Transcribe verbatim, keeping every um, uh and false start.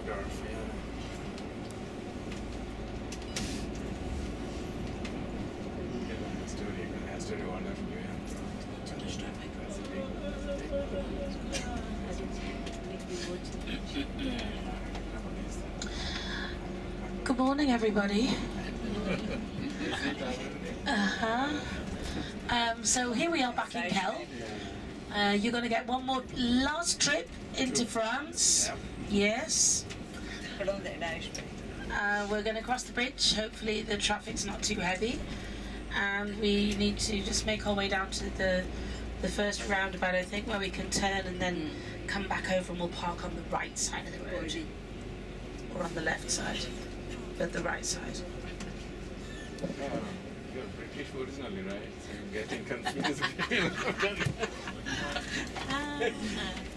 Dorf, yeah. Good morning, everybody. Uh-huh. Um, so here we are back in Kehl. Uh, you're going to get one more last trip into France. Yes. Uh, we're going to cross the bridge. Hopefully the traffic's not too heavy. And we need to just make our way down to the the first roundabout, I think, where we can turn and then come back over, and we'll park on the right side of the road. Or on the left side, but the right side. Oh, you're British originally, right? So I'm getting confused.